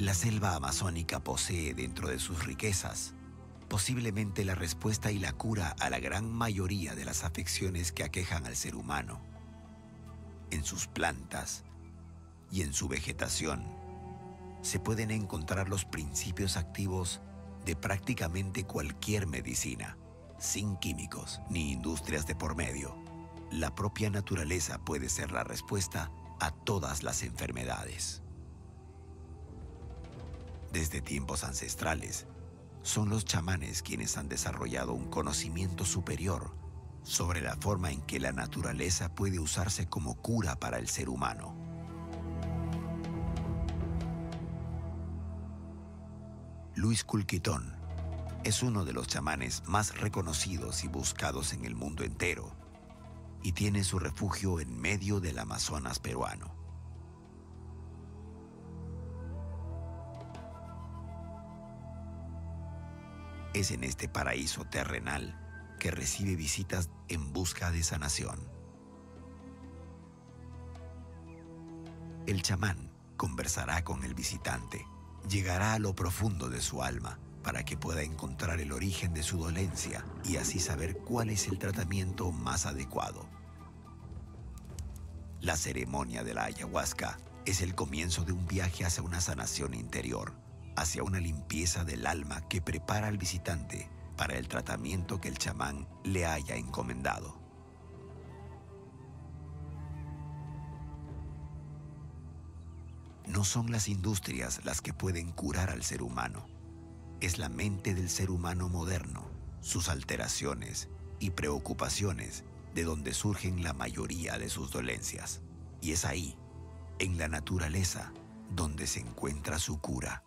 La selva amazónica posee dentro de sus riquezas posiblemente la respuesta y la cura a la gran mayoría de las afecciones que aquejan al ser humano. En sus plantas y en su vegetación se pueden encontrar los principios activos de prácticamente cualquier medicina, sin químicos ni industrias de por medio. La propia naturaleza puede ser la respuesta a todas las enfermedades. Desde tiempos ancestrales, son los chamanes quienes han desarrollado un conocimiento superior sobre la forma en que la naturaleza puede usarse como cura para el ser humano. Luis Culquitón es uno de los chamanes más reconocidos y buscados en el mundo entero y tiene su refugio en medio del Amazonas peruano. Es en este paraíso terrenal que recibe visitas en busca de sanación. El chamán conversará con el visitante, llegará a lo profundo de su alma para que pueda encontrar el origen de su dolencia y así saber cuál es el tratamiento más adecuado. La ceremonia de la ayahuasca es el comienzo de un viaje hacia una sanación interior, hacia una limpieza del alma que prepara al visitante para el tratamiento que el chamán le haya encomendado. No son las industrias las que pueden curar al ser humano. Es la mente del ser humano moderno, sus alteraciones y preocupaciones de donde surgen la mayoría de sus dolencias. Y es ahí, en la naturaleza, donde se encuentra su cura.